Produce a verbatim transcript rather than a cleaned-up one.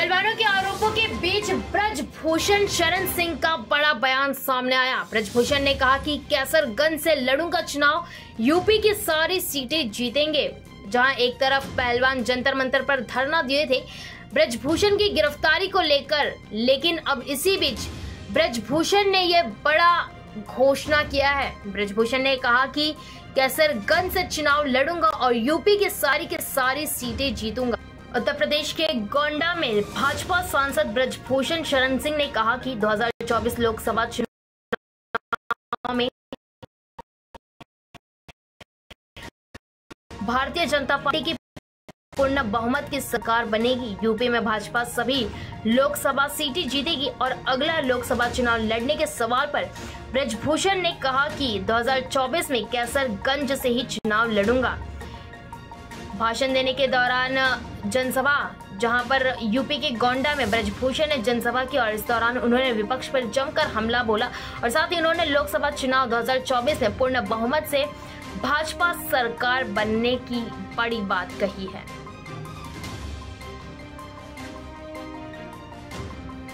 पहलवानों के आरोपों के बीच ब्रजभूषण शरण सिंह का बड़ा बयान सामने आया। ब्रजभूषण ने कहा कि कैसरगंज से लड़ूंगा चुनाव, यूपी की सारी सीटें जीतेंगे। जहां एक तरफ पहलवान जंतर मंतर पर धरना दिए थे ब्रजभूषण की गिरफ्तारी को लेकर, लेकिन अब इसी बीच ब्रजभूषण ने यह बड़ा घोषणा किया है। ब्रजभूषण ने कहा कि कैसरगंज से चुनाव लड़ूंगा और यूपी की सारी की सारी सीटें जीतूंगा। उत्तर प्रदेश के गोंडा में भाजपा सांसद ब्रजभूषण शरण सिंह ने कहा कि दो हज़ार चौबीस लोकसभा चुनाव में भारतीय जनता पार्टी की पूर्ण बहुमत की सरकार बनेगी। यूपी में भाजपा सभी लोकसभा सीटें जीतेगी। और अगला लोकसभा चुनाव लड़ने के सवाल पर ब्रजभूषण ने कहा कि दो हज़ार चौबीस में कैसरगंज से ही चुनाव लड़ूंगा। भाषण देने के दौरान जनसभा, जहां पर यूपी के गोंडा में ब्रजभूषण ने जनसभा की और इस दौरान उन्होंने विपक्ष पर जमकर हमला बोला और साथ ही उन्होंने लोकसभा चुनाव दो हज़ार चौबीस में पूर्ण बहुमत से भाजपा सरकार बनने की बड़ी बात कही है।